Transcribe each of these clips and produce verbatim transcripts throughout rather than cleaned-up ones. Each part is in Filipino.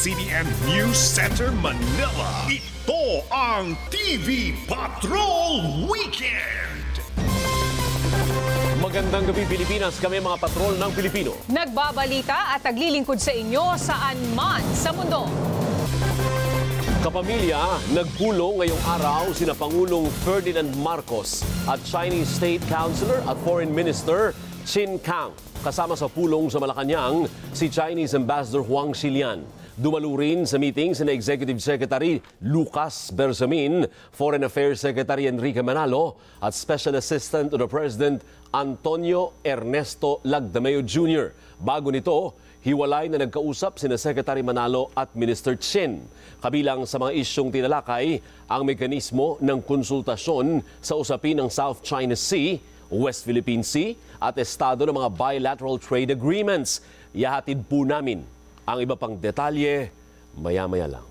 C B N News Center, Manila. Ito ang T V Patrol Weekend. Magandang gabi, Pilipinas. Kami mga patrol ng Pilipino. Nagbabalita at naglilingkod sa inyo saan man sa mundo. Kapamilya, nagpulong ngayong araw sina Pangulong Ferdinand Marcos at Chinese State Councilor at Foreign Minister Qin Kang. Kasama sa pulong sa Malacanang si Chinese Ambassador Huang Xilian. Dumalo rin sa meeting sina Executive Secretary Lucas Bersamin, Foreign Affairs Secretary Enrique Manalo at Special Assistant to the President Antonio Ernesto Lagdameo Junior Bago nito, hiwalay na nagkausap sina Secretary Manalo at Minister Chen. Kabilang sa mga isyong tinalakay ang mekanismo ng konsultasyon sa usapin ng South China Sea, West Philippine Sea at estado ng mga bilateral trade agreements. Ihahatid po namin ang iba pang detalye maya-maya lang.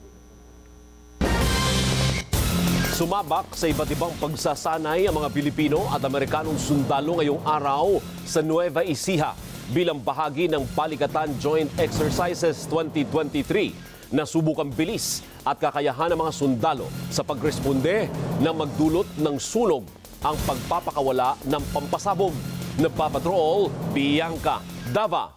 Sumabak sa iba't ibang pagsasanay ang mga Pilipino at Amerikanong sundalo ngayong araw sa Nueva Ecija bilang bahagi ng Palikatan Joint Exercises twenty twenty-three na subukang bilis at kakayahan ng mga sundalo sa pagresponde na magdulot ng sunog ang pagpapakawala ng pampasabog. Nagpapatrol, Bianca Dava.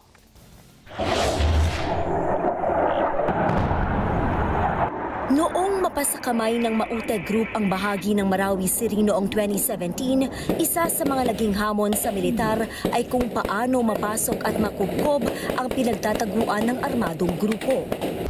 Noong mapasakamay ng Maute Group ang bahagi ng Marawi City noong twenty seventeen, isa sa mga naging hamon sa militar ay kung paano mapasok at makubkob ang pinagtataguan ng armadong grupo.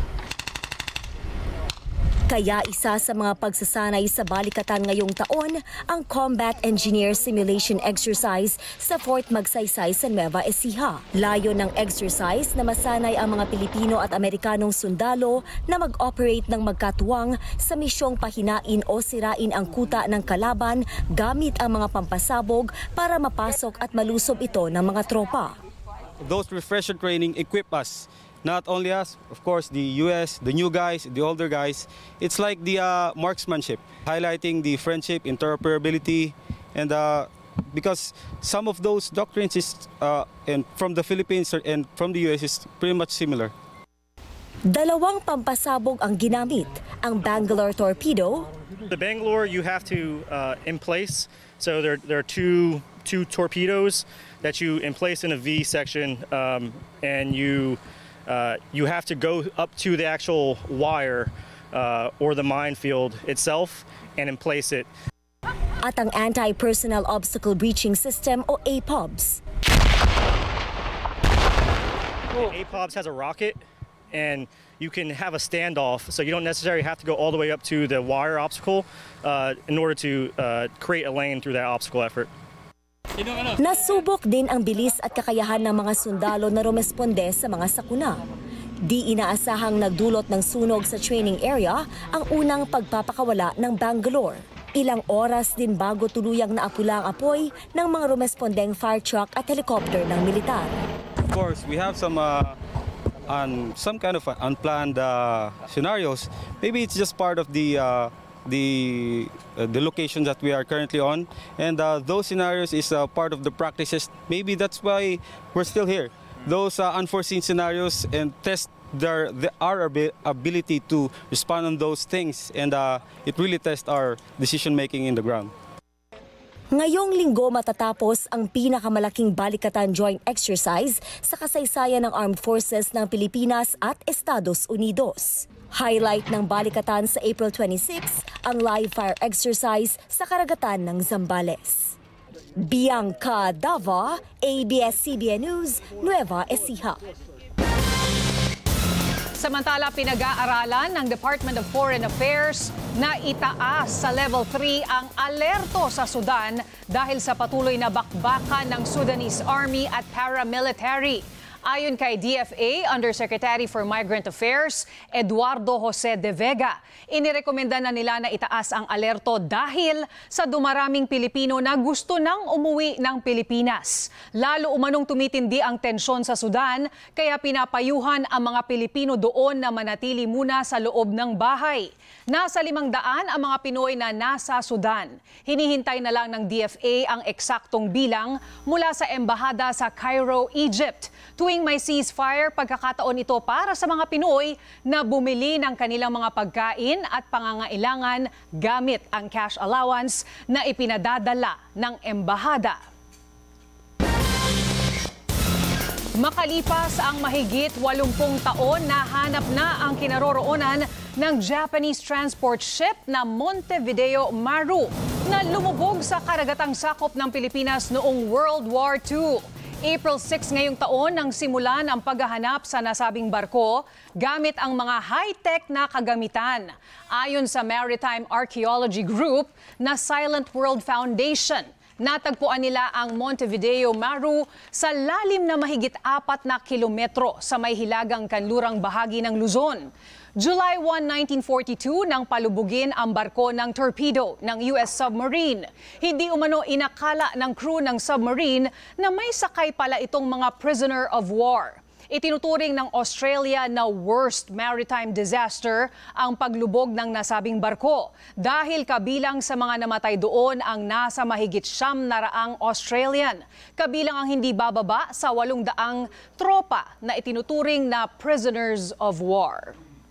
Kaya isa sa mga pagsasanay sa balikatan ngayong taon ang Combat Engineer Simulation Exercise sa Fort Magsaysay sa Nueva Ecija. Layo ng exercise na masanay ang mga Pilipino at Amerikanong sundalo na mag-operate ng magkatuwang sa misyong pahinain o sirain ang kuta ng kalaban gamit ang mga pampasabog para mapasok at malusob ito ng mga tropa. Those refresher training equip us. Not only us, of course, the U S, the new guys, the older guys. It's like the uh, marksmanship, highlighting the friendship, interoperability, and uh, because some of those doctrines is uh, and from the Philippines and from the U S is pretty much similar. Dalawang pampasabog ang ginamit, ang Bangalore torpedo. The Bangalore you have to uh, emplace, so there there are two two torpedoes that you emplace in a V section, um, and you. Uh, you have to go up to the actual wire uh, or the minefield itself and emplace it. At ang Anti-Personnel Obstacle Breaching System o A P O B S. A P O B S has a rocket and you can have a standoff, so you don't necessarily have to go all the way up to the wire obstacle uh, in order to uh, create a lane through that obstacle effort. Nasubok din ang bilis at kakayahan ng mga sundalo na rumesponde sa mga sakuna. Di inaasahang nagdulot ng sunog sa training area ang unang pagpapakawala ng Bangalore. Ilang oras din bago tuluyang naapula ang apoy ng mga rumespondeng fire truck at helicopter ng militar. Of course, we have some uh, un, some kind of unplanned uh, scenarios. Maybe it's just part of the uh, the uh, the location that we are currently on, and uh, those scenarios is uh, part of the practices. Maybe that's why we're still here. Those uh, unforeseen scenarios and test their, the, our ability to respond on those things, and uh, it really tests our decision making in the ground. Ngayong linggo matatapos ang pinakamalaking balikatan joint exercise sa kasaysayan ng Armed Forces ng Pilipinas at Estados Unidos. Highlight ng balikatan sa April twenty-sixth ang live fire exercise sa karagatan ng Zambales. Bianca Dava, A B S C B N News, Nueva Ecija. Samantala, pinag-aaralan ng Department of Foreign Affairs na itaas sa level three ang alerto sa Sudan dahil sa patuloy na bakbakan ng Sudanese Army at paramilitary. Ayon kay D F A Undersecretary for Migrant Affairs, Eduardo Jose de Vega, inirekomenda na nila na itaas ang alerto dahil sa dumaraming Pilipino na gusto nang umuwi ng Pilipinas. Lalo umanong tumitindi ang tensyon sa Sudan, kaya pinapayuhan ang mga Pilipino doon na manatili muna sa loob ng bahay. Nasa limang daan ang mga Pinoy na nasa Sudan. Hinihintay na lang ng D F A ang eksaktong bilang mula sa embahada sa Cairo, Egypt. Tuwing Tuwing may ceasefire, pagkakataon ito para sa mga Pinoy na bumili ng kanilang mga pagkain at pangangailangan gamit ang cash allowance na ipinadadala ng embahada. Makalipas ang mahigit walumpung taon, nahanap na ang kinaroroonan ng Japanese transport ship na Montevideo Maru na lumubog sa karagatang sakop ng Pilipinas noong World War Two. April six ngayong taon nang simulan ang paghahanap sa nasabing barko gamit ang mga high-tech na kagamitan. Ayon sa Maritime Archaeology Group na Silent World Foundation, natagpuan nila ang Montevideo Maru sa lalim na mahigit apat na kilometro sa may hilagang kanlurang bahagi ng Luzon. July first, nineteen forty-two nang palubugin ang barko ng torpedo ng U S submarine. Hindi umano inakala ng crew ng submarine na may sakay pala itong mga prisoner of war. Itinuturing ng Australia na worst maritime disaster ang paglubog ng nasabing barko dahil kabilang sa mga namatay doon ang nasa mahigit siyam na raang Australian. Kabilang ang hindi bababa sa walong daang tropa na itinuturing na prisoners of war.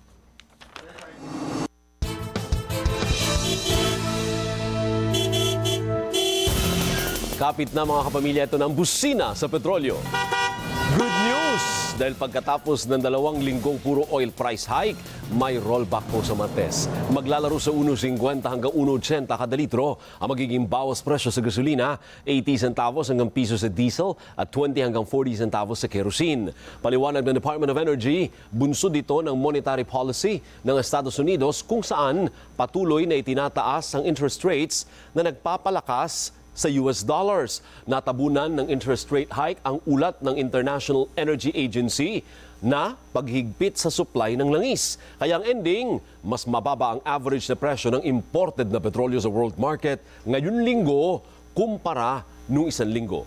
Kapit na mga kapamilya ito ng busina sa petrolyo. Good news! Dahil pagkatapos ng dalawang linggong puro oil price hike, may rollback po sa Martes. Maglalaro sa one fifty hanggang one eighty kada litro ang magiging bawas presyo sa gasolina, eighty centavos hanggang piso sa diesel at twenty hanggang forty centavos sa kerosene. Paliwanag ng Department of Energy, bunsod dito ng monetary policy ng Estados Unidos kung saan patuloy na itinataas ang interest rates na nagpapalakas sa U S dollars. Natabunan ng interest rate hike ang ulat ng International Energy Agency na paghigpit sa supply ng langis. Kaya ang ending, mas mababa ang average na presyo ng imported na petrolyo sa world market ngayon linggo kumpara nung isang linggo.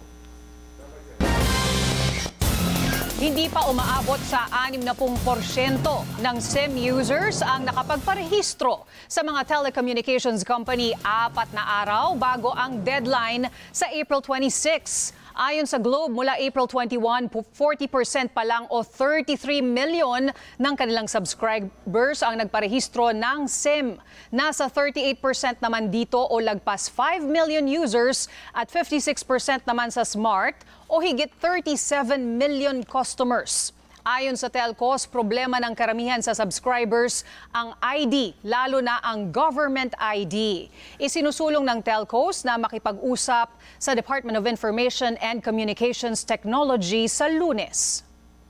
Hindi pa umaabot sa sixty percent ng SIM users ang nakapagparehistro sa mga telecommunications company apat na araw bago ang deadline sa April twenty-six. Ayon sa Globe, mula April twenty-one, forty percent pa lang o thirty-three million ng kanilang subscribers ang nagparehistro ng SIM. Nasa thirty-eight percent naman dito o lagpas five million users at fifty-six percent naman sa Smart o higit thirty-seven million customers. Ayon sa telcos, problema ng karamihan sa subscribers ang I D, lalo na ang government I D. Isinusulong ng telcos na makipag-usap sa Department of Information and Communications Technology sa Lunes.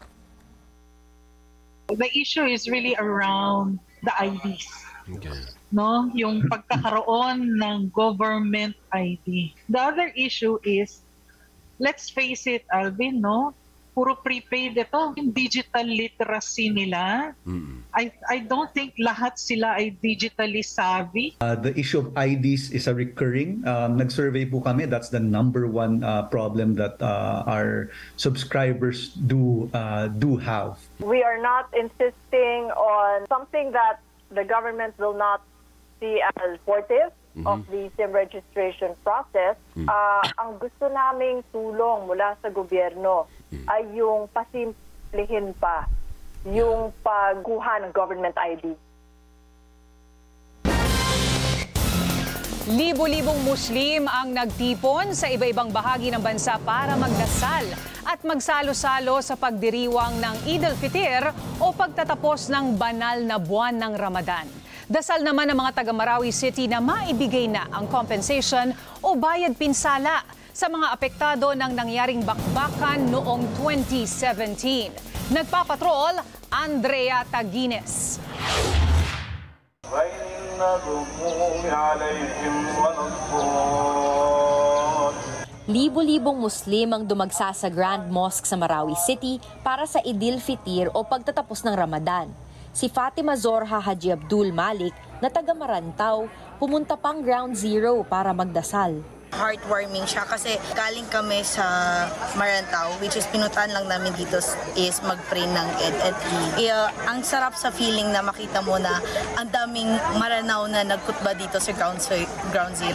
The issue is really around the I Ds. Okay. No, yung pagkakaroon ng government I D. The other issue is, let's face it, Alvin, no? Puro prepaid ito. Yung digital literacy nila, mm. I, I don't think lahat sila ay digitally savvy. Uh, the issue of I Ds is a recurring. Um, nag-survey po kami. That's the number one uh, problem that uh, our subscribers do uh, do have. We are not insisting on something that the government will not see as supportive mm-hmm. of the SIM registration process. Mm-hmm. Uh, ang gusto naming tulong mula sa gobyerno ay yung pasimplihin pa yung pagkuha ng government I D. Libo-libong Muslim ang nagtipon sa iba-ibang bahagi ng bansa para magdasal at magsalo-salo sa pagdiriwang ng Eid al-Fitr o pagtatapos ng banal na buwan ng Ramadan. Dasal naman ng mga taga Marawi City na maibigay na ang compensation o bayad pinsala sa mga apektado ng nangyaring bakbakan noong twenty seventeen. Nagpapatrol, Andrea Tagines. Libo-libong Muslim ang dumagsa sa Grand Mosque sa Marawi City para sa Eid al-Fitr o pagtatapos ng Ramadan. Si Fatima Zorha Haji Abdul Malik na taga Marantaw, pumunta pang Ground Zero para magdasal. Heartwarming siya kasi galing kami sa Marantaw, which is pinutan lang namin dito is mag-pray ng Eid al-Fitr. Uh, ang sarap sa feeling na makita mo na ang daming Maranao na nagkutba dito sa Ground, Ground Zero.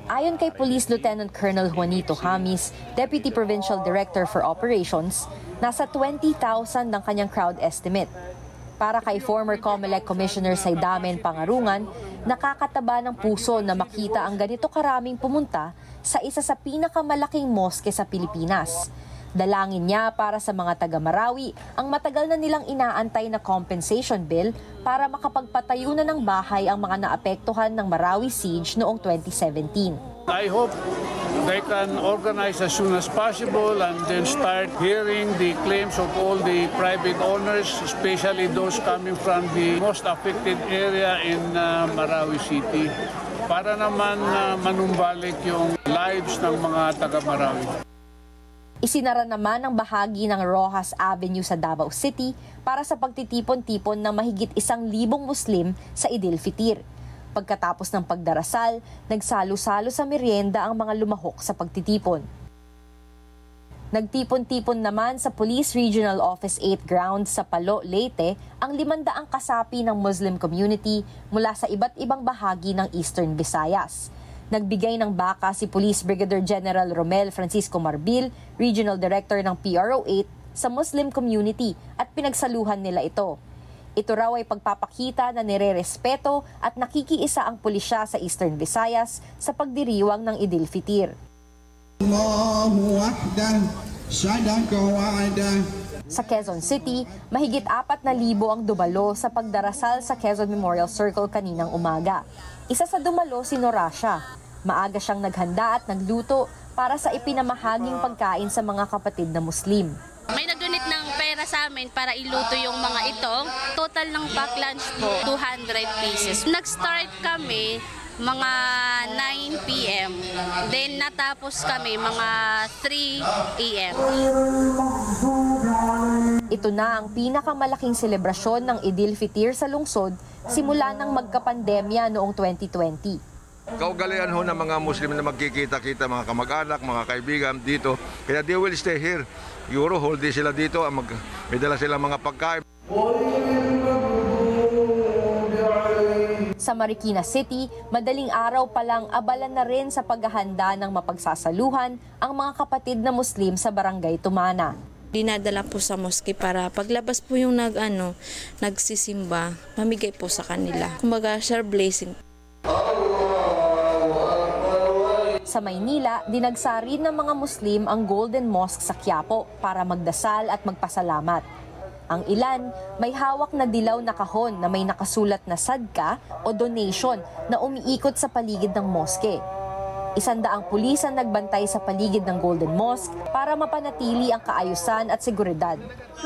Ayon kay Police Lieutenant Colonel Juanito Jamis, Deputy Provincial Director for Operations, nasa twenty thousand ang kanyang crowd estimate. Para kay former COMELEC Commissioner Saidamen Pangarungan, nakakataba ng puso na makita ang ganito karaming pumunta sa isa sa pinakamalaking moske sa Pilipinas. Dalangin niya para sa mga taga-Marawi ang matagal na nilang inaantay na compensation bill para makapagpatayo na ng bahay ang mga naapektuhan ng Marawi siege noong twenty seventeen. I hope they can organize as soon as possible and then start hearing the claims of all the private owners, especially those coming from the most affected area in uh, Marawi City, para naman uh, manumbalik yung lives ng mga taga-Marawi. Isinara naman ang bahagi ng Rojas Avenue sa Davao City para sa pagtitipon-tipon ng mahigit isang libong Muslim sa Idil Fitir. Pagkatapos ng pagdarasal, nagsalo-salo sa merienda ang mga lumahok sa pagtitipon. Nagtipon-tipon naman sa Police Regional Office eight grounds sa Palo, Leyte ang limandaang kasapi ng Muslim community mula sa iba't ibang bahagi ng Eastern Visayas. Nagbigay ng baka si Police Brigadier General Romel Francisco Marbil, Regional Director ng P R O eight, sa Muslim community at pinagsaluhan nila ito. Ito raw ay pagpapakita na nire-respeto at nakikiisa ang pulisya sa Eastern Visayas sa pagdiriwang ng Idil Fitir. Sa Quezon City, mahigit apat na libo ang dumalo sa pagdarasal sa Quezon Memorial Circle kaninang umaga. Isa sa dumalo si Norasha. Maaga siyang naghanda at nagluto para sa ipinamahaging pagkain sa mga kapatid na Muslim. May nag-donate ng pera sa amin para iluto yung mga ito. Total ng pack lunch po, two hundred pieces. Nag-start kami mga nine p m Then natapos kami mga three a m Ito na ang pinakamalaking selebrasyon ng Idil Fitir sa lungsod simula nang magkapandemya noong twenty twenty. Kaugalian ho ng mga Muslim na magkikita-kita, mga kamag-anak, mga kaibigan dito. Kaya they will stay here. Euro, whole day sila dito, mag, may dala silang mga pagkain. Sa Marikina City, madaling araw pa lang abala na rin sa paghahanda ng mapagsasaluhan ang mga kapatid na Muslim sa Barangay Tumana. Dinadala po sa moske para paglabas po yung nag, ano, nagsisimba, mamigay po sa kanila. Kumbaga, share blessing. Sa Maynila, dinagsarin ng mga Muslim ang Golden Mosque sa Quiapo para magdasal at magpasalamat. Ang ilan, may hawak na dilaw na kahon na may nakasulat na sadka o donation na umiikot sa paligid ng moske. Isandaang pulis ang nagbantay sa paligid ng Golden Mosque para mapanatili ang kaayusan at seguridad.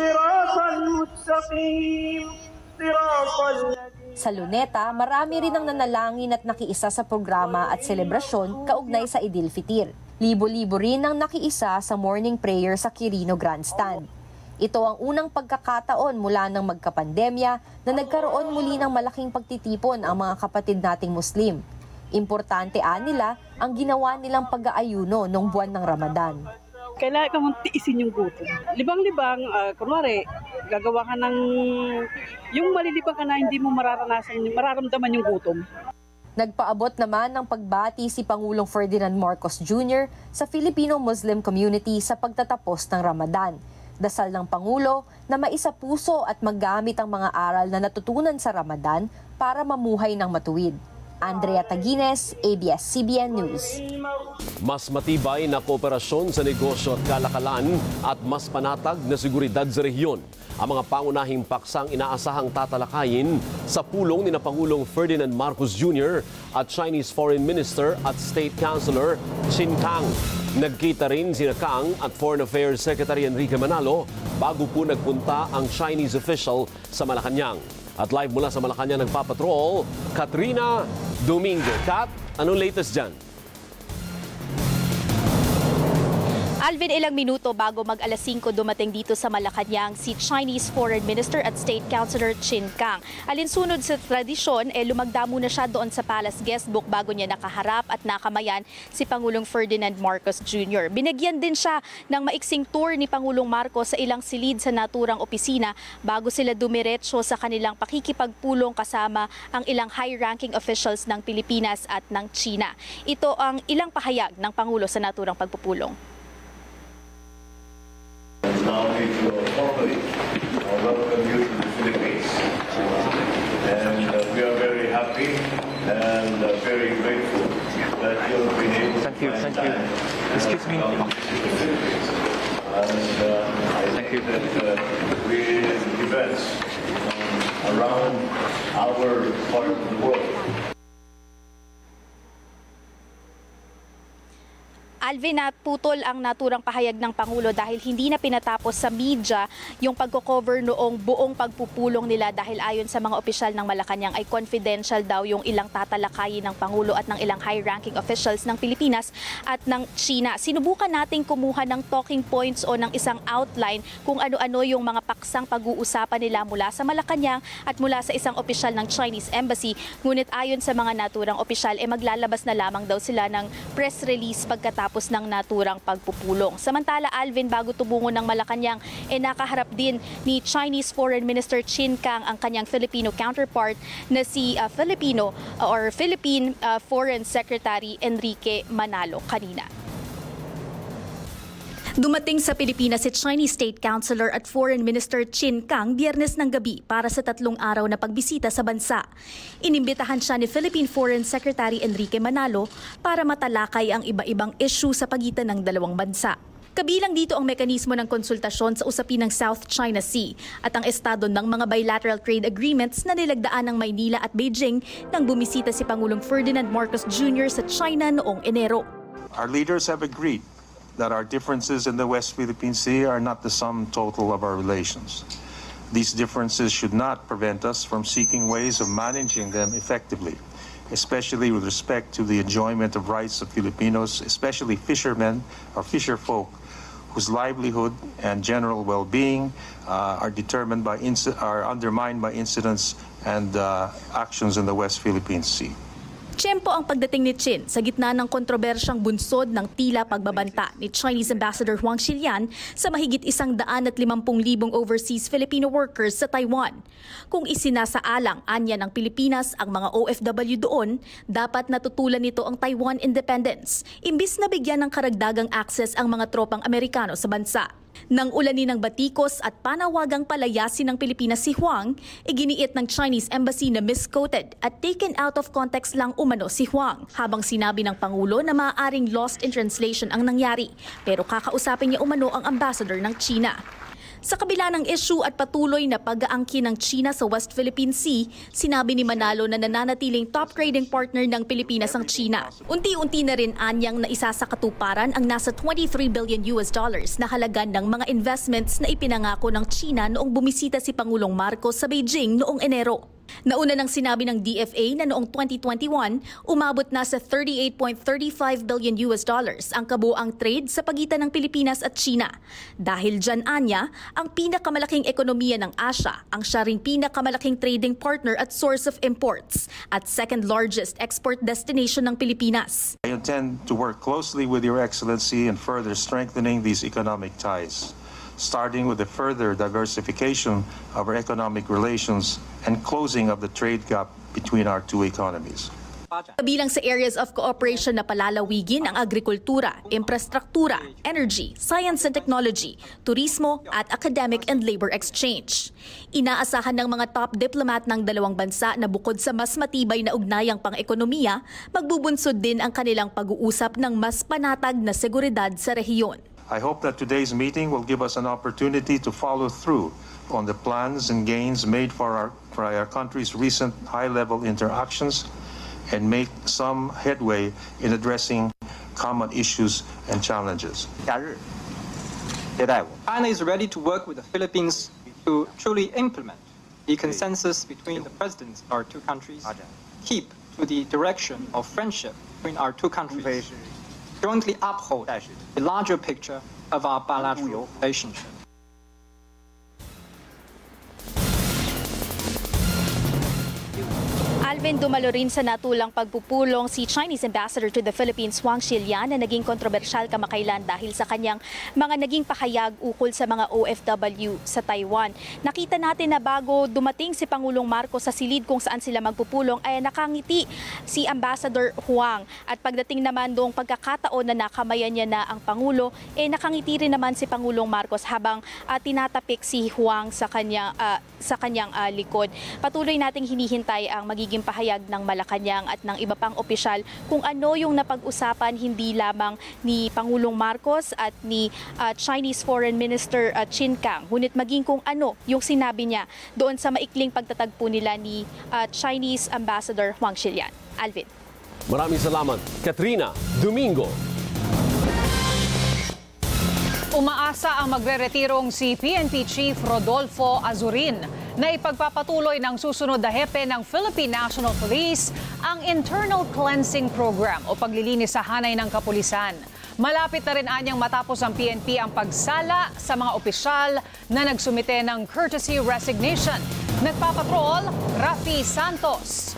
Sa Luneta, marami rin ang nanalangin at nakiisa sa programa at selebrasyon kaugnay sa Idil Fitir. Libo-libo rin ang nakiisa sa morning prayer sa Quirino Grandstand. Ito ang unang pagkakataon mula nang magkapandemya na nagkaroon muli ng malaking pagtitipon ang mga kapatid nating Muslim. Importante anila ang ginawa nilang pag-aayuno noong buwan ng Ramadan. Kailangan ka mong tiisin yung gutom. Libang-libang, uh, kunwari, gagawa ka ng, yung malilibang ka na hindi mo mararanasan, mararamdaman yung gutom. Nagpaabot naman ng pagbati si Pangulong Ferdinand Marcos Junior sa Filipino Muslim community sa pagtatapos ng Ramadan. Dasal ng Pangulo na maisapuso at maggamit ang mga aral na natutunan sa Ramadan para mamuhay ng matuwid. Andrea Taguines, A B S C B N News. Mas matibay na kooperasyon sa negosyo at kalakalan at mas panatag na seguridad sa rehiyon. Ang mga pangunahing paksang inaasahang tatalakayin sa pulong ni na Pangulong Ferdinand Marcos Junior at Chinese Foreign Minister at State Councilor Qin Kang. Nagkita rin sina Kang at Foreign Affairs Secretary Enrique Manalo bago po nagpunta ang Chinese official sa Malacanang. At live mula sa Malacanang nagpapatrol, Katrina Domingo. Kat, anong latest dyan? Alvin, ilang minuto bago mag alas singko dumating dito sa Malacanang si Chinese Foreign Minister at State Councilor Qin Gang. Alinsunod sa tradisyon, eh, lumagda muna siya doon sa Palace Guestbook bago niya nakaharap at nakamayan si Pangulong Ferdinand Marcos Junior Binagyan din siya ng maiksing tour ni Pangulong Marcos sa ilang silid sa naturang opisina bago sila dumiretso sa kanilang pakikipagpulong kasama ang ilang high-ranking officials ng Pilipinas at ng China. Ito ang ilang pahayag ng Pangulo sa naturang pagpupulong. Now we will formally welcome you to the Philippines. And uh, we are very happy and uh, very grateful that you've been able to Thank you, find thank you. time Excuse me. to come to the Philippines. And uh, I think that uh, we events um, around our part of the world. Alvin, naputol ang naturang pahayag ng Pangulo dahil hindi na pinatapos sa media yung pagko-cover noong buong pagpupulong nila dahil ayon sa mga opisyal ng Malacanang ay confidential daw yung ilang tatalakayin ng Pangulo at ng ilang high-ranking officials ng Pilipinas at ng China. Sinubukan nating kumuha ng talking points o ng isang outline kung ano-ano yung mga paksang pag-uusapan nila mula sa Malacanang at mula sa isang opisyal ng Chinese Embassy. Ngunit ayon sa mga naturang opisyal, eh maglalabas na lamang daw sila ng press release pagkatapos ng naturang pagpupulong. Samantala, Alvin, bago tubungon ng Malacanang, eh nakaharap din ni Chinese Foreign Minister Qin Gang ang kanyang Filipino counterpart na si uh, Filipino uh, or Philippine uh, Foreign Secretary Enrique Manalo kanina. Dumating sa Pilipinas si Chinese State Councilor at Foreign Minister Qin Gang Biyernes ng gabi para sa tatlong araw na pagbisita sa bansa. Inimbitahan siya ni Philippine Foreign Secretary Enrique Manalo para matalakay ang iba-ibang issue sa pagitan ng dalawang bansa. Kabilang dito ang mekanismo ng konsultasyon sa usapin ng South China Sea at ang estado ng mga bilateral trade agreements na nilagdaan ng Maynila at Beijing nang bumisita si Pangulong Ferdinand Marcos Junior sa China noong Enero. Our leaders have agreed that our differences in the West Philippine Sea are not the sum total of our relations. These differences should not prevent us from seeking ways of managing them effectively, especially with respect to the enjoyment of rights of Filipinos, especially fishermen or fisherfolk, whose livelihood and general well-being uh, are determined by are undermined by incidents and uh, actions in the West Philippine Sea. Tiyempo ang pagdating ni Qin sa gitna ng kontrobersyang bunsod ng tila pagbabanta ni Chinese Ambassador Huang Xilian sa mahigit isang daan at limampung libong overseas Filipino workers sa Taiwan. Kung isinasaalang anya ng Pilipinas ang mga O F W doon, dapat natutulan nito ang Taiwan independence, imbis na bigyan ng karagdagang access ang mga tropang Amerikano sa bansa. Nang ulanin ng batikos at panawagang palayasin ng Pilipinas si Huang, iginiit ng Chinese Embassy na misquoted at taken out of context lang umano si Huang, habang sinabi ng Pangulo na maaaring lost in translation ang nangyari, pero kakausapin niya umano ang ambassador ng China. Sa kabila ng issue at patuloy na pag-aangkin ng China sa West Philippine Sea, sinabi ni Manalo na nananatiling top trading partner ng Pilipinas ang China. Unti-unti na rin anyang naisa sa katuparan ang nasa twenty-three billion U S dollars na halaga ng mga investments na ipinangako ng China noong bumisita si Pangulong Marcos sa Beijing noong Enero. Nauna nang sinabi ng D F A na noong twenty twenty-one, umabot na sa thirty-eight point three five billion U S dollars ang kabuuang trade sa pagitan ng Pilipinas at China. Dahil dyan anya, ang pinakamalaking ekonomiya ng Asia, ang siya ring pinakamalaking trading partner at source of imports, at second largest export destination ng Pilipinas. I intend to work closely with Your Excellency in further strengthening these economic ties, starting with the further diversification of our economic relations and closing of the trade gap between our two economies. Kabilang sa areas of cooperation na palalawigin ang agrikultura, infrastruktura, energy, science and technology, turismo at academic and labor exchange. Inaasahan ng mga top diplomat ng dalawang bansa na bukod sa mas matibay na ugnayang pang-ekonomiya, magbubunsod din ang kanilang pag-uusap ng mas panatag na seguridad sa rehiyon. I hope that today's meeting will give us an opportunity to follow through on the plans and gains made for our, for our country's recent high-level interactions and make some headway in addressing common issues and challenges. China is ready to work with the Philippines to truly implement the consensus between the presidents of our two countries, keep to the direction of friendship between our two countries, jointly uphold the larger picture of our bilateral relationship. Alvin, dumalo rin sa natulang pagpupulong si Chinese Ambassador to the Philippines, Huang Xilian, na naging kontrobersyal kamakailan dahil sa kanyang mga naging pahayag ukol sa mga O F W sa Taiwan. Nakita natin na bago dumating si Pangulong Marcos sa silid kung saan sila magpupulong ay nakangiti si Ambassador Huang. At pagdating naman doong pagkakataon na nakamayan niya na ang Pangulo, eh nakangiti rin naman si Pangulong Marcos habang uh, tinatapik si Huang sa kanyang, uh, sa kanyang uh, likod. Patuloy nating hinihintay ang magiging pahayag ng Malacanang at ng iba pang opisyal kung ano yung napag-usapan hindi lamang ni Pangulong Marcos at ni uh, Chinese Foreign Minister uh, Qin Gang, ngunit maging kung ano yung sinabi niya doon sa maikling pagtatagpo nila ni uh, Chinese Ambassador Huang Xilian. Alvin. Maraming salamat, Katrina Domingo. Umaasa ang magre-retirong si P N P Chief Rodolfo Azurin na ipagpapatuloy ng susunod na hepe ng Philippine National Police ang Internal Cleansing Program o paglilinis sa hanay ng kapulisan. Malapit na rin anyang matapos ang P N P ang pagsala sa mga opisyal na nagsumite ng courtesy resignation. Nagpapatrol, Rafi Santos.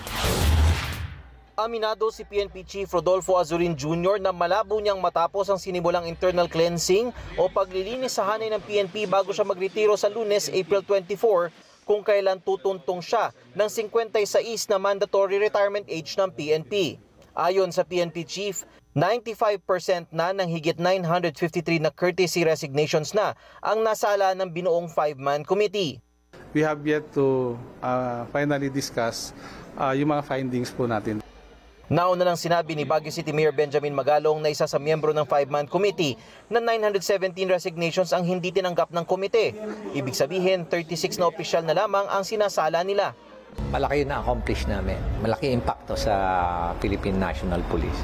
Aminado si P N P Chief Rodolfo Azurin Junior na malabo niyang matapos ang sinimulang internal cleansing o paglilinis sa hanay ng P N P bago siya magretiro sa Lunes, April twenty-four, kung kailan tutuntong siya ng fifty-six na mandatory retirement age ng P N P. Ayon sa P N P Chief, ninety-five percent na ng higit nine hundred fifty-three na courtesy resignations na ang nasala ng binuong five-man committee. We have yet to uh, finally discuss uh, yung mga findings po natin. Nauna nang sinabi ni Baguio City Mayor Benjamin Magalong na isa sa miyembro ng five-man committee na nine hundred seventeen resignations ang hindi tinanggap ng komite. Ibig sabihin, thirty-six na opisyal na lamang ang sinasala nila. Malaki na accomplish namin. Malaki impacto sa Philippine National Police.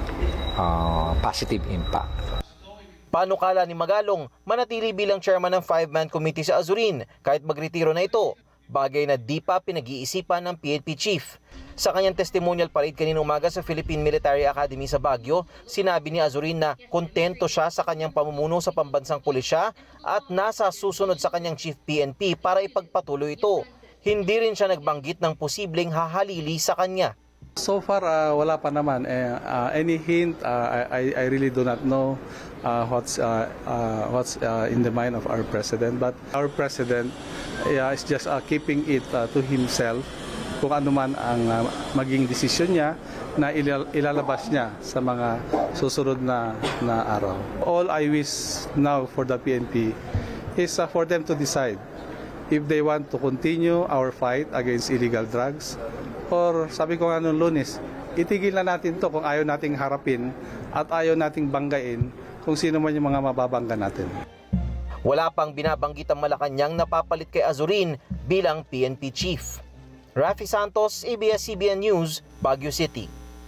Uh, positive impact. Panukala ni Magalong, manatili bilang chairman ng five-man committee sa Azurin kahit magretiro na ito. Bagay na di pa pinag-iisipan ng P N P Chief. Sa kanyang testimonial parade kanina umaga sa Philippine Military Academy sa Baguio, sinabi ni Azurin na kontento siya sa kanyang pamumuno sa pambansang pulisya at nasa susunod sa kanyang Chief P N P para ipagpatuloy ito. Hindi rin siya nagbanggit ng posibleng hahalili sa kanya. So far, uh, wala pa naman. Eh, uh, any hint, uh, I, I really do not know uh, what's, uh, uh, what's uh, in the mind of our President. But our President yeah, is just uh, keeping it uh, to himself kung ano man ang uh, maging desisyon niya na ilal ilalabas niya sa mga susunod na, na araw. All I wish now for the P N P is uh, for them to decide if they want to continue our fight against illegal drugs or sabi ko nga noong Lunes, itigil na natin to kung ayaw nating harapin at ayaw nating banggain kung sino man yung mga mababangga natin. Wala pang binabanggit ang Malacanang napapalit kay Azurin bilang P N P Chief. Rafi Santos, A B S C B N News, Baguio City.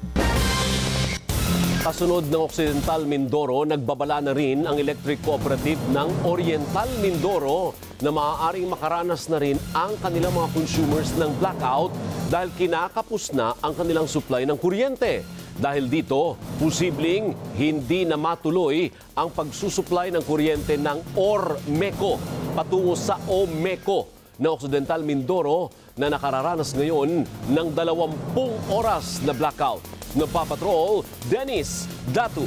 Kasunod ng Occidental Mindoro, nagbabala na rin ang electric cooperative ng Oriental Mindoro na maaaring makaranas na rin ang kanilang mga consumers ng blackout dahil kinakapos na ang kanilang supply ng kuryente. Dahil dito, posibleng hindi na matuloy ang pagsusupply ng kuryente ng Ormeco patungo sa Omeco na Occidental Mindoro na nakararanas ngayon ng dalawampung oras na blackout. Nagpapatrol, Dennis Datu.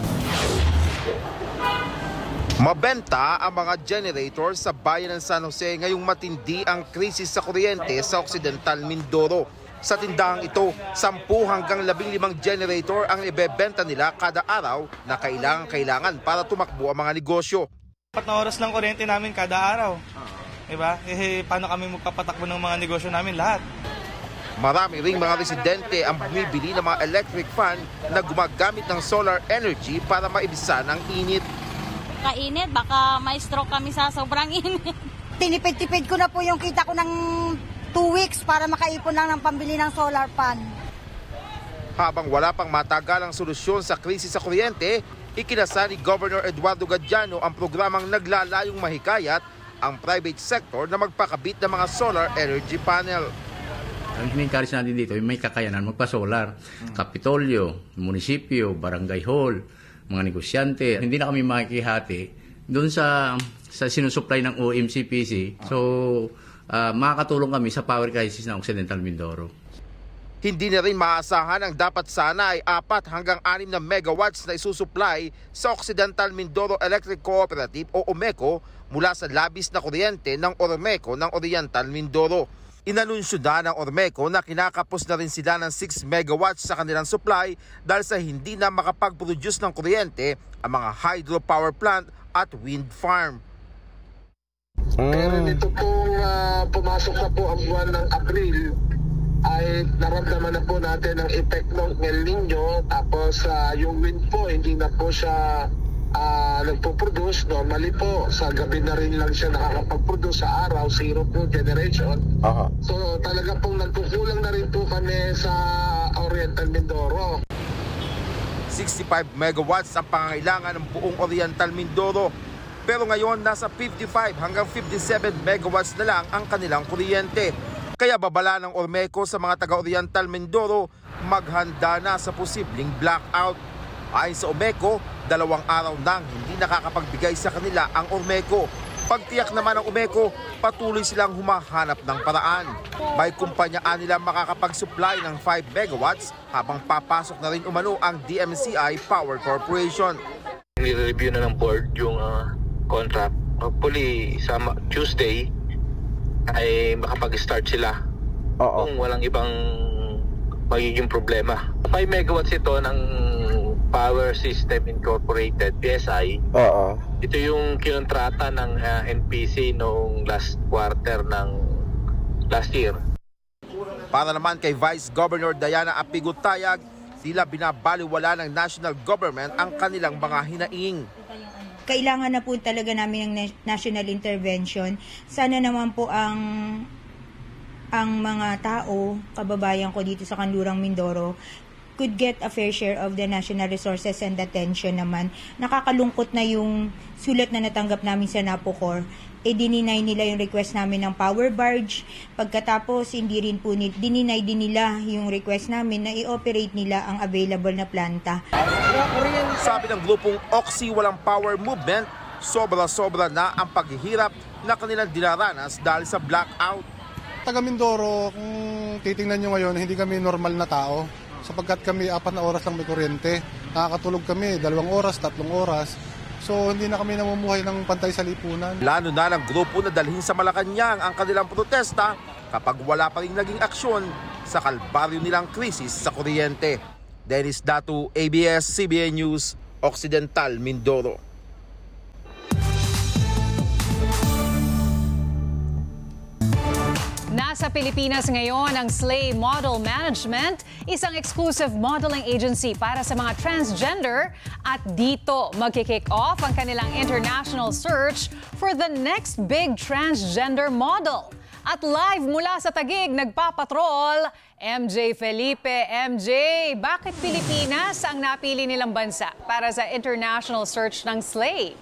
Mabenta ang mga generator sa bayan ng San Jose ngayong matindi ang krisis sa kuryente sa Occidental Mindoro. Sa tindahang ito, sampu hanggang labing limang generator ang ibebenta nila kada araw na kailangan-kailangan para tumakbo ang mga negosyo. Apat na oras ng kuryente namin kada araw. Diba? Eh, paano kami magpapatakbo ng mga negosyo namin lahat? Marami ring mga residente ang bumibili ng mga electric fan na gumagamit ng solar energy para maibsan ang init. Kainit, baka may stroke kami sa sobrang init. Tinipid-tipid ko na po yung kita ko ng two weeks para makaipon lang ng pambili ng solar fan. Habang wala pang matagalang solusyon sa krisis sa kuryente, ikinasa ni Governor Eduardo Gadiano ang programang naglalayong mahikayat ang private sector na magpakabit ng mga solar energy panel. Ang in-encourage natin dito, may kakayanan magpa-solar. Kapitolyo, munisipyo, barangay hall, mga negosyante. Hindi na kami makikihati doon sa sa sinusupply ng O M C P C. So, uh, makakatulong kami sa power crisis ng Occidental Mindoro. Hindi na rin maasahan ang dapat sana ay apat hanggang anim na megawatts na isusupply sa Occidental Mindoro Electric Cooperative o OMECO mula sa labis na kuryente ng ORMECO ng Oriental Mindoro. Inanunsyo na ng ORMECO na kinakapos na rin sila ng six megawatts sa kanilang supply dahil sa hindi na makapag-produce ng kuryente ang mga hydropower plant at wind farm. Pero nito pong uh, pumasok na po ang buwan ng Abril, ay naramdaman na po natin ang effect ng El Nino. Tapos uh, yung wind po hindi na po siya uh, nagpo-produce. Normally po sa gabi na rin lang siya nakakapag-produce, sa araw zero po generation. Uh-huh. So talaga pong nagkukulang na rin po kami sa Oriental Mindoro. sixty-five megawatts ang pangangailangan ng buong Oriental Mindoro. Pero ngayon nasa fifty-five hanggang fifty-seven megawatts na lang ang kanilang kuryente. Kaya babala ng ORMECO sa mga taga-Oriental Mindoro maghanda na sa posibleng blackout. Ayon sa OMECO, dalawang araw nang hindi nakakapagbigay sa kanila ang ORMECO. Pagtiyak naman ng OMECO, patuloy silang humahanap ng paraan. May kumpanyaan nila makakapag-supply ng five megawatts habang papasok na rin umano ang D M C I Power Corporation. Nire-review na ng board yung uh, contract. Hopefully sa Tuesday ay makapag-start sila. Oo. Kung walang ibang magiging problema. five megawatts ito ng Power System Incorporated, P S I. Oo. Ito yung kinontrata ng uh, N P C noong last quarter ng last year. Para naman kay Vice Governor Diana Apigutayag, sila binabaliwala ng national government ang kanilang mga hinaing. Kailangan na po talaga namin ng national intervention. Sana naman po ang ang mga tao, kababayan ko dito sa Kanlurang Mindoro, could get a fair share of the national resources and attention naman. Nakakalungkot na yung sulat na natanggap namin sa NAPOCOR. E dininay nila yung request namin ng power barge. Pagkatapos, hindi rin po, dininay din nila yung request namin na i-operate nila ang available na planta. Sabi ng grupong Oxy Walang Power Movement, sobra-sobra na ang paghihirap na kanilang dinaranas dahil sa blackout. Taga Mindoro, kung titingnan nyo ngayon, hindi kami normal na tao. Sapagkat kami apat na oras lang may kuryente. Nakakatulog kami dalawang oras, tatlong oras. So hindi na kami namumuhay ng pantay sa lipunan. Plano na ng grupo na dalhin sa Malacanang ang kanilang protesta kapag wala pa rin naging aksyon sa kalbaryo nilang krisis sa kuryente. Dennis Datu, A B S C B N News, Occidental Mindoro. Nasa Pilipinas ngayon ang Slay Model Management, isang exclusive modeling agency para sa mga transgender, at dito magki-kick off ang kanilang international search for the next big transgender model. At live mula sa Taguig, nagpapatrol, M J Felipe. M J, bakit Pilipinas ang napili nilang bansa para sa international search ng Slay?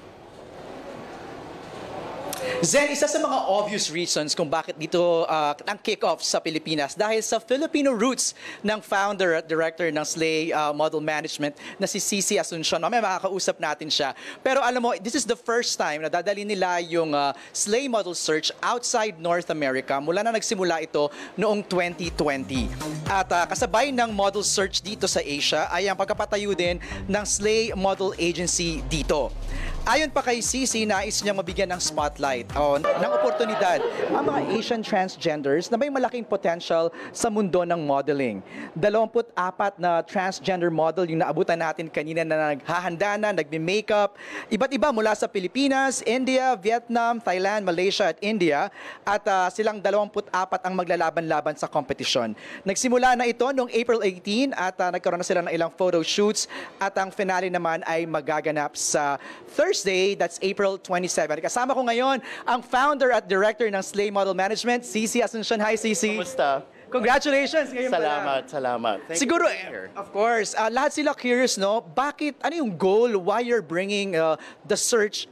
Zen, isa sa mga obvious reasons kung bakit dito uh, ang kick-off sa Pilipinas dahil sa Filipino roots ng founder at director ng Slay uh, Model Management na si Cici Asuncion. May makakausap natin siya. Pero alam mo, this is the first time na dadali nila yung uh, Slay Model Search outside North America mula na nagsimula ito noong twenty twenty. At uh, kasabay ng model search dito sa Asia ay ang pagkapatayo din ng Slay Model Agency dito. Ayon pa kay Cici, nais niyang mabigyan ng spotlight o ng oportunidad ang mga Asian transgenders na may malaking potential sa mundo ng modeling. dalawampu't apat na transgender model yung naabutan natin kanina na naghahanda na, nagme-makeup. Iba't iba mula sa Pilipinas, India, Vietnam, Thailand, Malaysia at India. At uh, silang dalawampu't apat ang maglalaban-laban sa kompetisyon. Nagsimula na ito noong April eighteen at uh, nagkaroon na sila ng ilang photo shoots at ang finale naman ay magaganap sa Thursday, that's April twenty-seventh. Kasama ko ngayon ang founder at director ng Slay Model Management, Cici Asuncion. Hi, Cici. Kumusta? Congratulations! Ngayon salamat, pala. salamat. Thank Siguro, you of course, uh, lahat sila curious, no? Bakit, ano yung goal, why you're bringing uh, the search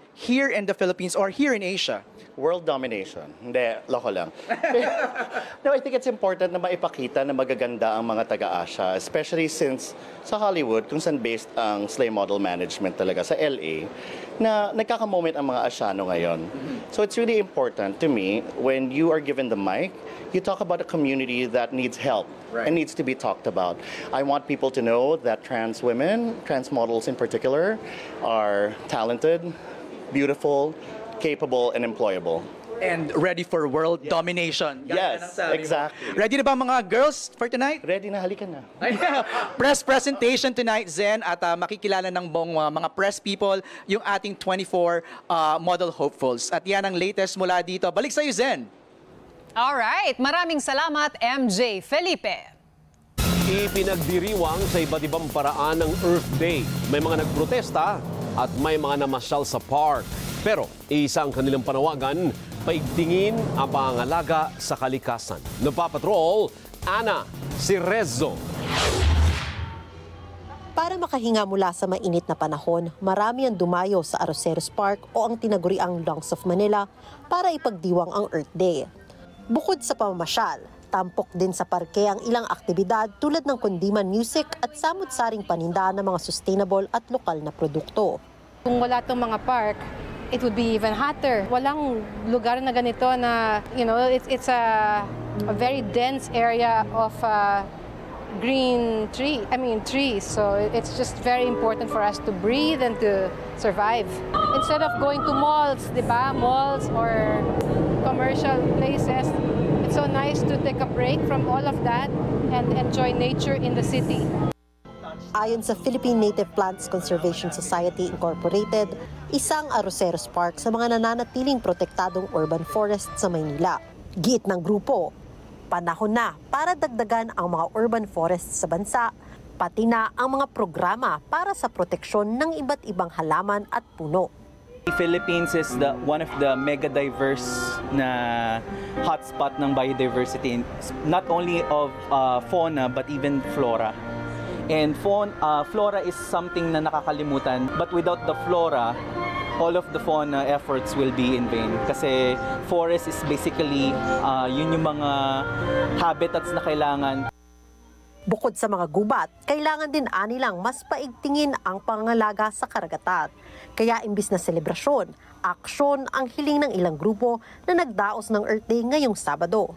here in the Philippines or here in Asia? World domination. Hindi, loko lang. No, I think it's important na maipakita na magaganda ang mga taga-Asia, especially since sa Hollywood, kung saan based ang slave model management talaga sa L A, na nagkaka-moment ang mga Asiano ngayon. So it's really important to me, when you are given the mic, you talk about a community that needs help right. and needs to be talked about. I want people to know that trans women, trans models in particular, are talented, beautiful, capable, and employable. And ready for world yes. domination. Yes, exactly. Ready na ba mga girls for tonight? Ready na, halika na. Press presentation tonight, Zen, at uh, makikilala ng buong uh, mga press people yung ating twenty-four uh, model hopefuls. At yan ang latest mula dito. Balik sa'yo, Zen. Alright, maraming salamat, M J Felipe. Ipinagdiriwang sa iba't ibang paraan ng Earth Day. May mga nagprotesta at may mga namasyal sa park. Pero isang kanilang panawagan, paigtingin ang pangangalaga sa kalikasan. Nagpapatrol, Ana Sirezzo. Para makahinga mula sa mainit na panahon, marami ang dumayo sa Arroceros Park o ang tinaguriang Lungs of Manila para ipagdiwang ang Earth Day. Bukod sa pamamasyal, tampok din sa parke ang ilang aktibidad tulad ng kundiman music at samut-saring paninda ng mga sustainable at lokal na produkto. Kung wala itong mga park, it would be even hotter. Walang lugar na ganito na, you know, it's, it's a, a very dense area of uh, green tree, I mean trees. So it's just very important for us to breathe and to survive. Instead of going to malls, di ba? Malls or commercial places, it's so nice to take a break from all of that and enjoy nature in the city. Ayon sa Philippine Native Plants Conservation Society Incorporated, isang Arroceros Park sa mga nananatiling protektadong urban forest sa Maynila. Giit ng grupo, panahon na para dagdagan ang mga urban forests sa bansa, pati na ang mga programa para sa proteksyon ng iba't ibang halaman at puno. The Philippines is the one of the mega diverse na hotspot ng biodiversity, not only of uh, fauna but even flora. And fauna, uh, flora is something na nakakalimutan, but without the flora, all of the fauna efforts will be in vain. Kasi forest is basically uh, yun yung mga habitats na kailangan. Bukod sa mga gubat, kailangan din anilang mas paigtingin ang pangangalaga sa karagatan. Kaya imbis na selebrasyon, aksyon ang hiling ng ilang grupo na nagdaos ng Earth Day ngayong Sabado.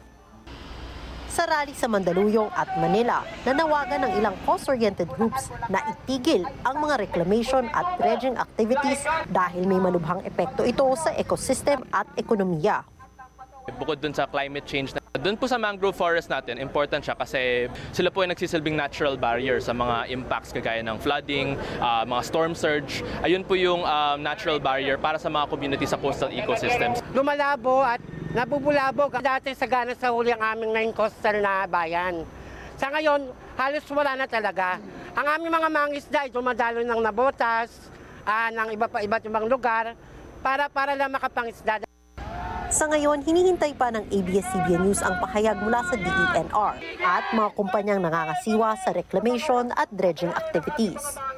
Sa rally sa Mandaluyong at Manila, nanawagan ng ilang cause-oriented groups na itigil ang mga reclamation at dredging activities dahil may malubhang epekto ito sa ecosystem at ekonomiya. Bukod dun sa climate change, dun po sa mangrove forest natin, important siya kasi sila po ay nagsisilbing natural barrier sa mga impacts kagaya ng flooding, uh, mga storm surge. Ayun po yung um, natural barrier para sa mga community sa coastal ecosystems. Lumalabo at nabubulabog dati sa gana sa huli ang aming nine coastal na bayan. Sa ngayon, halos wala na talaga. Ang aming mga mangisda ay dumadalo ng Nabotas, uh, ng iba pa iba't ibang lugar para para lang makapangisda. Sa ngayon, hinihintay pa ng A B S C B N News ang pahayag mula sa D E N R at mga kumpanyang nangangasiwa sa reclamation at dredging activities.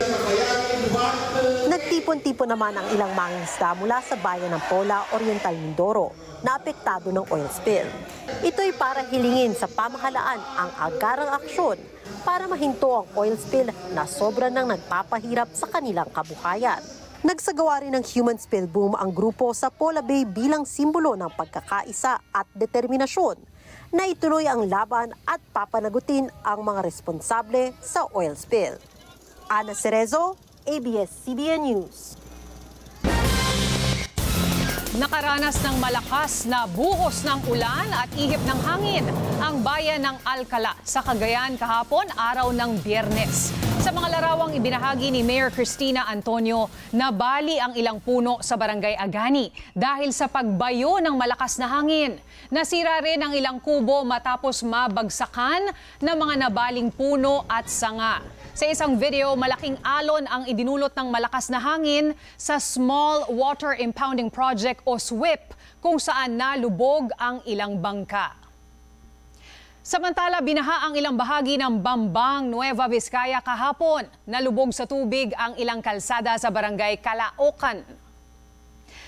Nagtipon-tipon naman ang ilang mangingisda mula sa bayan ng Pola, Oriental Mindoro na apektado ng oil spill. Ito'y para hilingin sa pamahalaan ang agarang aksyon para mahinto ang oil spill na sobra nang nagpapahirap sa kanilang kabuhayan. Nagsagawa rin ng human spill boom ang grupo sa Pola Bay bilang simbolo ng pagkakaisa at determinasyon na ituloy ang laban at papanagutin ang mga responsable sa oil spill. Ana Cerezo, A B S C B N News. Nakaranas ng malakas na buhos ng ulan at ihip ng hangin ang bayan ng Alcala sa Cagayan kahapon, araw ng Biyernes. Sa mga larawang ibinahagi ni Mayor Cristina Antonio, nabali ang ilang puno sa Barangay Agani dahil sa pagbayo ng malakas na hangin. Nasira rin ang ilang kubo matapos mabagsakan ng mga nabaling puno at sanga. Sa isang video, malaking alon ang idinulot ng malakas na hangin sa Small Water Impounding Project o S W I P kung saan nalubog ang ilang bangka. Samantala, binaha ang ilang bahagi ng Bambang, Nueva Vizcaya kahapon. Nalubog sa tubig ang ilang kalsada sa Barangay Calaucan.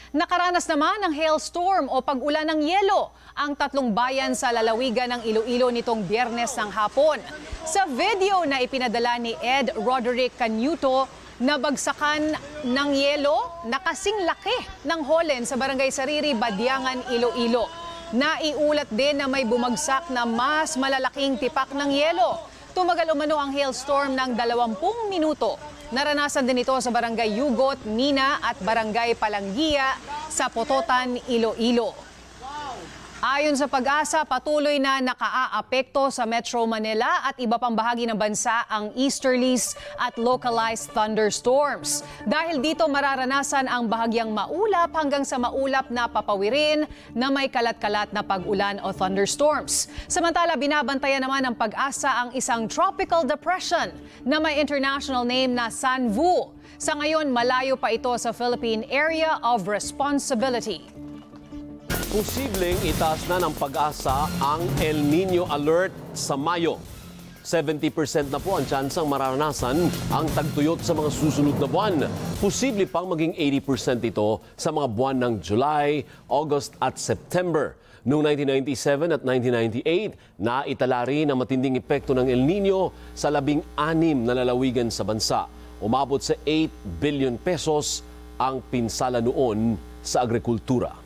Nakaranas naman ng hailstorm o pag-ulan ng yelo ang tatlong bayan sa lalawigan ng Iloilo nitong Biyernes ng hapon. Sa video na ipinadala ni Ed Roderick Canuto, nabagsakan ng yelo na kasing laki ng holen sa Barangay Sariri, Badiangan, Iloilo. Naiulat din na may bumagsak na mas malalaking tipak ng yelo. Tumagal umano ang hailstorm ng dalawampung minuto. Naranasan din ito sa Barangay Yugot, Mina at Barangay Palanggia sa Pototan, Iloilo. Ayon sa Pag-asa, patuloy na nakaaapekto sa Metro Manila at iba pang bahagi ng bansa ang easterlies at localized thunderstorms. Dahil dito mararanasan ang bahagyang maulap hanggang sa maulap na papawirin na may kalat-kalat na pag-ulan o thunderstorms. Samantala, binabantayan naman ng Pag-asa ang isang tropical depression na may international name na Sanvu. Sa ngayon, malayo pa ito sa Philippine Area of Responsibility. Posibleng itaas na ng Pag-asa ang El Nino Alert sa Mayo. seventy percent na po ang tsansang mararanasan ang tagtuyot sa mga susunod na buwan. Posible pang maging eighty percent ito sa mga buwan ng July, August at September. Noong nineteen ninety-seven at nineteen ninety-eight, naitala rin ang matinding epekto ng El Nino sa labing-anim na lalawigan sa bansa. Umabot sa eight billion pesos ang pinsala noon sa agrikultura.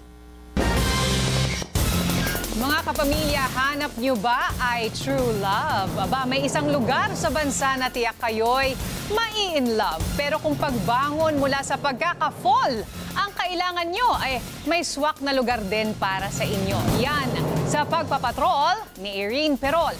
Mga kapamilya, hanap nyo ba ay true love? Aba, may isang lugar sa bansa na tiyak kayo'y mai-in love. Pero kung pagbangon mula sa pagkaka-fall, ang kailangan nyo ay may swak na lugar din para sa inyo. Yan, sa Pagpapatrol ni Irene Perol.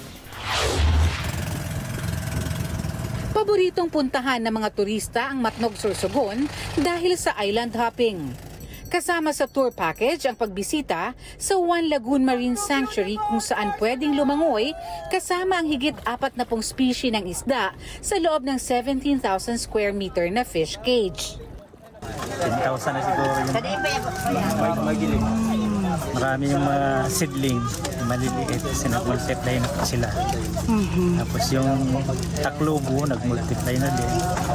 Paboritong puntahan ng mga turista ang Matnog, Sorsogon dahil sa island hopping. Kasama sa tour package ang pagbisita sa One Lagoon Marine Sanctuary kung saan pwedeng lumangoy kasama ang higit apat na pong species ng isda sa loob ng seventeen thousand square meter na fish cage. ten thousand na siguro yung magiling. Marami yung mga seedling, maliliit, sinag-multiply na pa sila. Mm-hmm. Tapos yung taklobo, nag-multiply na din.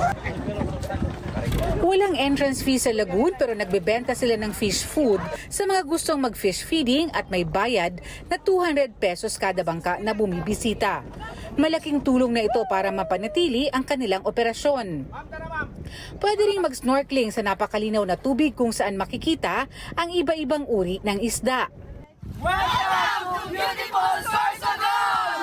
Walang entrance fee sa lagoon pero nagbebenta sila ng fish food sa mga gustong mag-fish feeding at may bayad na two hundred pesos kada bangka na bumibisita. Malaking tulong na ito para mapanatili ang kanilang operasyon. Pwede ring mag-snorkeling sa napakalinaw na tubig kung saan makikita ang iba-ibang uri ng isda. Welcome to beautiful Sorsogon!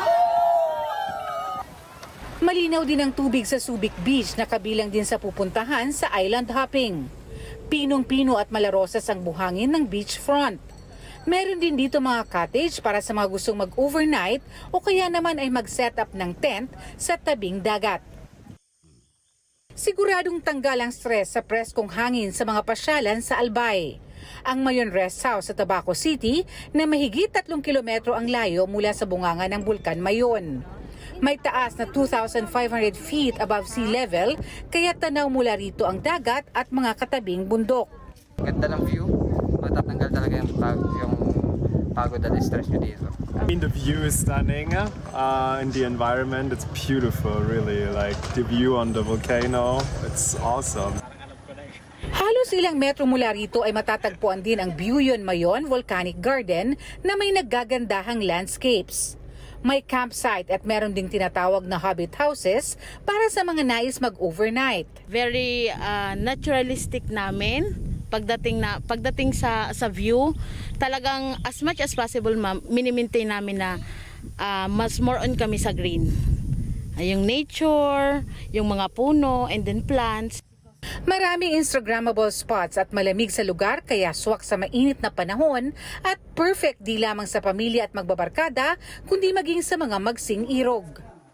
Malinaw din ang tubig sa Subic Beach na kabilang din sa pupuntahan sa island hopping. Pinong-pino at malarosas ang buhangin ng beachfront. Meron din dito mga cottage para sa mga gustong mag-overnight o kaya naman ay mag-set up ng tent sa tabing dagat. Siguradong tanggal ang stress sa preskong hangin sa mga pasyalan sa Albay. Ang Mayon Rest House sa Tabaco City na mahigit tatlong kilometro ang layo mula sa bunganga ng Bulkan Mayon. May taas na two thousand five hundred feet above sea level, kaya tanaw mula rito ang dagat at mga katabing bundok. Ganda ng view, matatanggal talaga yung, yung pagod at stress nyo dito. I mean, the view is stunning, uh, and the environment, it's beautiful, really. Like, the view on the volcano, it's awesome. Halos ilang metro mula rito ay matatagpuan din ang Buyon Mayon Volcanic Garden na may naggagandahang landscapes. May campsite at meron ding tinatawag na hobbit houses para sa mga nais mag-overnight. Very uh, naturalistic namin pagdating na pagdating sa sa view. Talagang as much as possible, ma'am, mini-maintain namin na uh, mas more on kami sa green. Yung nature, yung mga puno and then plants. Maraming Instagrammable spots at malamig sa lugar kaya swak sa mainit na panahon at perfect di lamang sa pamilya at magbabarkada kundi maging sa mga magsing irog.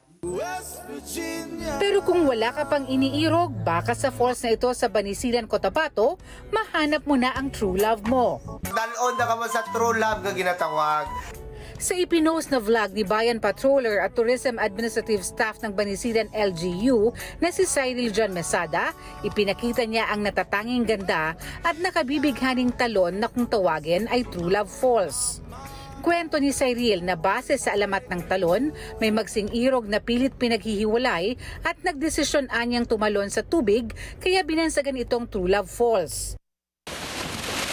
Pero kung wala ka pang iniirog, baka sa falls na ito sa Banisilan, Cotabato, mahanap mo na ang true love mo. Dalon na ka mo sa true love nga ginatawag. Sa ipinost na vlog ni Bayan Patroller at Tourism Administrative Staff ng Banisilan L G U na si Cyril John Mesada, ipinakita niya ang natatanging ganda at nakabibighaning talon na kung tawagin ay True Love Falls. Kwento ni Cyril na base sa alamat ng talon, may magsing irog na pilit pinaghihiwalay at nagdesisyon anyang tumalon sa tubig kaya binansagan itong True Love Falls.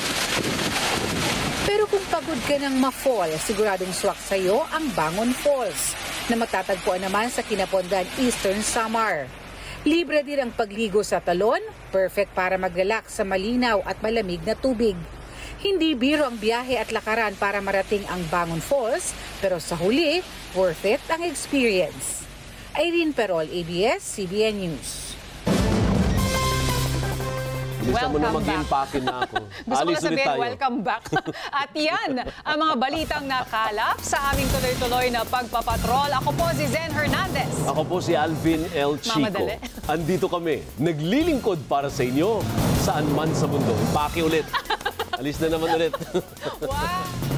pagod ka ng ma-fall, siguradong swak sa'yo ang Bangon Falls na matatagpuan naman sa Kinapondan, Eastern Samar. Libre din ang pagligo sa talon, perfect para mag-relax sa malinaw at malamig na tubig. Hindi biro ang biyahe at lakaran para marating ang Bangon Falls, pero sa huli, worth it ang experience. Irene Perol, A B S C B N News. Bilisan mo na Welcome mag-impake na ako. Gusto ko Alis na ulit sabihin, tayo. welcome back. At yan, ang mga balitang nakalap sa aming tuloy-tuloy na pagpapatrol. Ako po si Zen Hernandez. Ako po si Alvin L. Chico. Mamadali. Andito kami, naglilingkod para sa inyo, saan man sa mundo. Impake ulit. Alis na naman ulit. Wow!